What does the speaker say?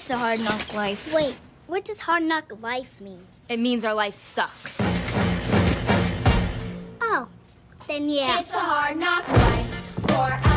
the hard knock life. Wait, what does hard knock life mean? It means our life sucks. Oh, then yeah. It's the hard knock life for